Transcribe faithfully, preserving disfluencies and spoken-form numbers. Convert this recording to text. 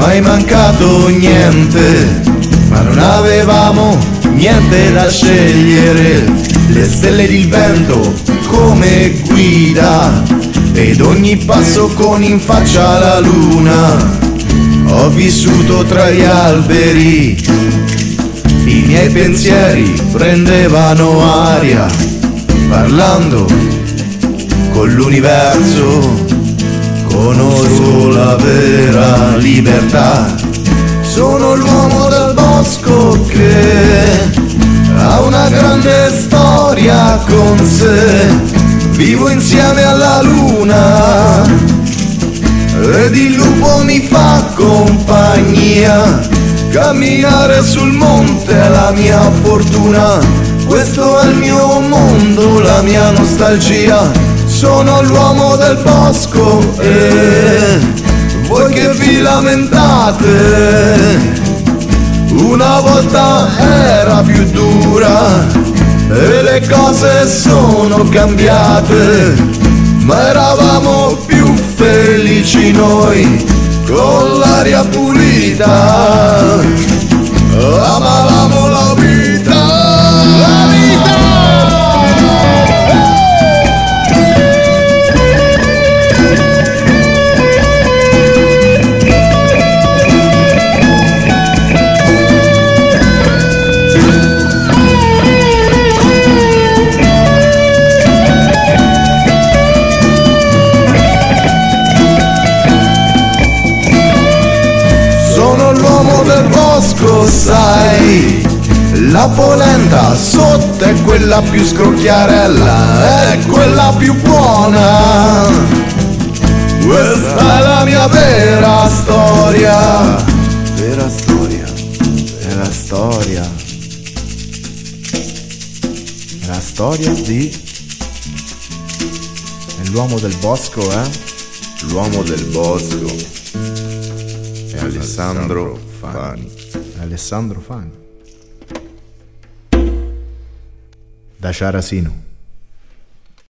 mai mancato niente, ma non avevamo niente da scegliere. Le stelle ed il vento come guida, ed ogni passo con in faccia la luna. Ho vissuto tra gli alberi, i miei pensieri prendevano aria, parlando con l'universo. Conosco la vera libertà. Sono l'uomo del bosco che ha una grande storia con sé. Vivo insieme alla luna ed il lupo mi fa compagnia. Camminare sul monte è la mia fortuna. Questo è il mio mondo, la mia nostalgia. Sono l'uomo del bosco e voi che vi lamentate, una volta era più dura e le cose sono cambiate, ma eravamo più felici noi con l'aria pulita. Amavamo la vita, la vita. Del bosco, sai, la polenta sotto è quella più scrocchiarella, è quella più buona. Questa è la mia vera storia, vera storia, vera storia, la storia di l'uomo del bosco, eh? L'uomo del bosco è Alessandro Fani. Alessandro Fani da Ciarasino.